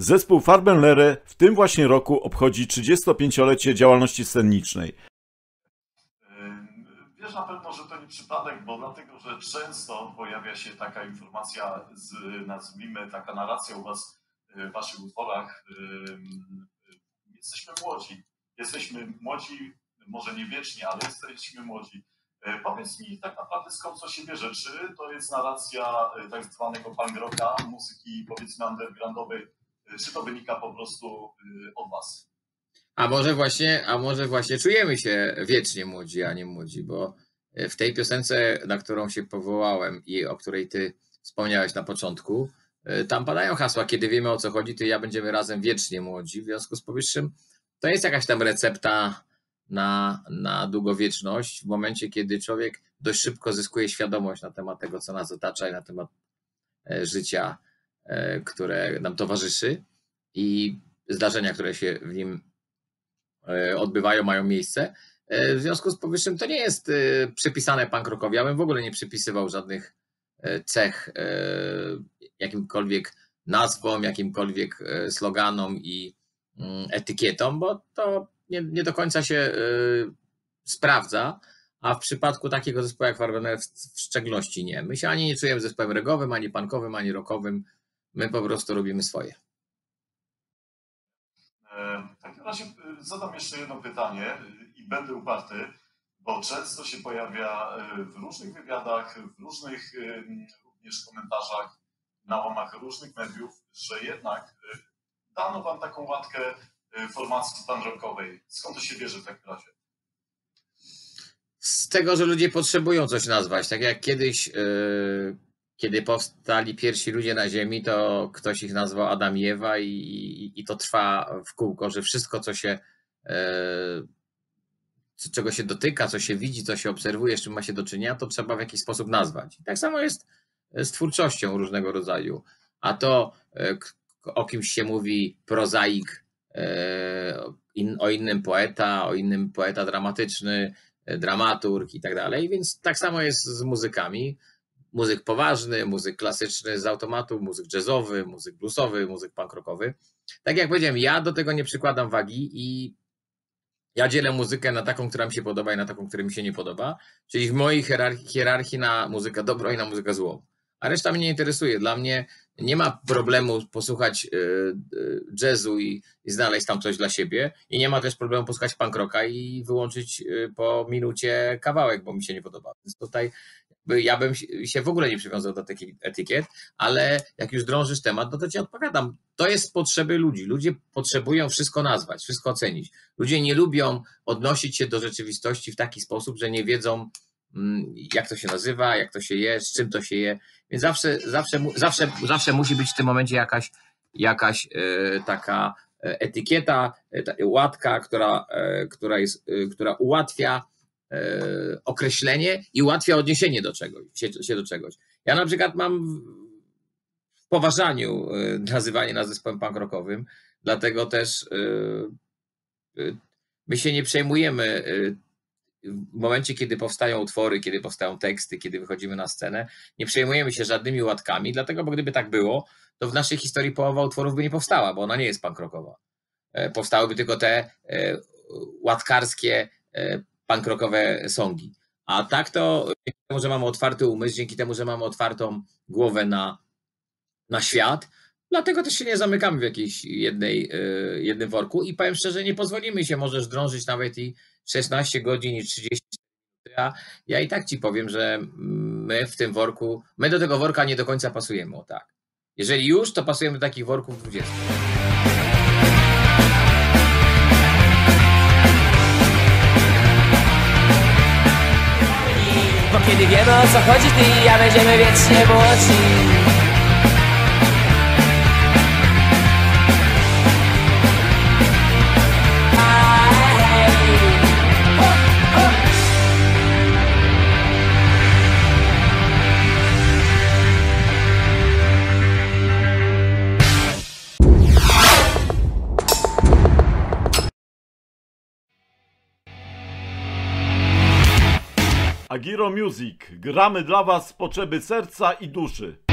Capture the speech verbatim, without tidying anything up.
Zespół Farbenlehre w tym właśnie roku obchodzi trzydziestopięciolecie działalności scenicznej. Wiesz na pewno, że to nie przypadek, bo dlatego, że często pojawia się taka informacja, z, nazwijmy, taka narracja u was w waszych utworach. Jesteśmy młodzi, jesteśmy młodzi, może nie wiecznie, ale jesteśmy młodzi. Powiedz mi tak naprawdę, skąd to się bierze? Czy to jest narracja tak zwanego punk rocka, muzyki powiedzmy undergroundowej, czy to wynika po prostu od was? A może właśnie, a może właśnie czujemy się wiecznie młodzi, a nie młodzi, bo w tej piosence, na którą się powołałem i o której ty wspomniałeś na początku, tam padają hasła, kiedy wiemy, o co chodzi, ty i ja będziemy razem wiecznie młodzi. W związku z powyższym to jest jakaś tam recepta na, na długowieczność w momencie, kiedy człowiek dość szybko zyskuje świadomość na temat tego, co nas otacza i na temat życia, które nam towarzyszy i zdarzenia, które się w nim odbywają, mają miejsce. W związku z powyższym to nie jest przypisane punk rockowi. Ja bym w ogóle nie przypisywał żadnych cech jakimkolwiek nazwom, jakimkolwiek sloganom i etykietom, bo to nie, nie do końca się sprawdza, a w przypadku takiego zespołu jak Farbenlehre w szczególności nie. My się ani nie czujemy zespołem regowym, ani punkowym, ani rockowym. My po prostu robimy swoje. W takim razie zadam jeszcze jedno pytanie i będę uparty, bo często się pojawia w różnych wywiadach, w różnych również komentarzach, na łamach różnych mediów, że jednak dano wam taką łatkę formacji punk rockowej. Skąd to się bierze w takim razie? Z tego, że ludzie potrzebują coś nazwać. Tak jak kiedyś, yy, kiedy powstali pierwsi ludzie na ziemi, to ktoś ich nazwał Adam i Ewa i, i, i to trwa w kółko, że wszystko, co się, yy, czego się dotyka, co się widzi, co się obserwuje, z czym ma się do czynienia, to trzeba w jakiś sposób nazwać. I tak samo jest z twórczością różnego rodzaju. A to, yy, o kimś się mówi prozaik, yy, o innym poeta, o innym poeta dramatyczny, dramaturg i tak dalej, więc tak samo jest z muzykami. Muzyk poważny, muzyk klasyczny z automatu, muzyk jazzowy, muzyk bluesowy, muzyk punk rockowy. Tak jak powiedziałem, ja do tego nie przykładam wagi i ja dzielę muzykę na taką, która mi się podoba i na taką, która mi się nie podoba, czyli w mojej hierarchii, hierarchii na muzykę dobrą i na muzykę złą. A reszta mnie nie interesuje. Dla mnie nie ma problemu posłuchać jazzu i, i znaleźć tam coś dla siebie i nie ma też problemu posłuchać punk rocka i wyłączyć po minucie kawałek, bo mi się nie podoba. Więc tutaj ja bym się w ogóle nie przywiązał do takich etykiet, ale jak już drążysz temat, no to ci odpowiadam. To jest z potrzeby ludzi. Ludzie potrzebują wszystko nazwać, wszystko ocenić. Ludzie nie lubią odnosić się do rzeczywistości w taki sposób, że nie wiedzą, jak to się nazywa, jak to się je, z czym to się je. Więc zawsze, zawsze, zawsze, zawsze musi być w tym momencie jakaś, jakaś e, taka etykieta, e, łatka, która, e, która, jest, e, która ułatwia e, określenie i ułatwia odniesienie do czegoś, się, się do czegoś. Ja na przykład mam w poważaniu e, nazywanie nas zespołem punk rockowym, dlatego też e, e, my się nie przejmujemy e, w momencie, kiedy powstają utwory, kiedy powstają teksty, kiedy wychodzimy na scenę, nie przejmujemy się żadnymi łatkami, dlatego, bo gdyby tak było, to w naszej historii połowa utworów by nie powstała, bo ona nie jest punk rockowa. Powstałyby tylko te łatkarskie, punk rockowe songi. A tak to dzięki temu, że mamy otwarty umysł, dzięki temu, że mamy otwartą głowę na, na świat, dlatego też się nie zamykamy w jakiejś jednej, jednym worku i powiem szczerze, nie pozwolimy się możesz drążyć nawet i szesnaście godzin i trzydzieści minut. Ja, ja i tak ci powiem, że my w tym worku, my do tego worka nie do końca pasujemy, o tak. Jeżeli już, to pasujemy do takich worków dwudziestu. Bo kiedy wiemy, o co chodzi, ty i ja będziemy wiecznie młodzi. Agiro Music. Gramy dla was z potrzeby serca i duszy.